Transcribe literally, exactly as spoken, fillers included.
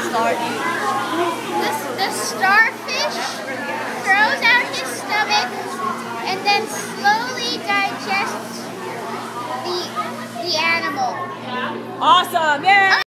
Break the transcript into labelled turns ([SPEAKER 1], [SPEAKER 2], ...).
[SPEAKER 1] star eat?
[SPEAKER 2] The, the starfish throws out his stomach and then slowly digests the the animal.
[SPEAKER 1] Awesome! Yay!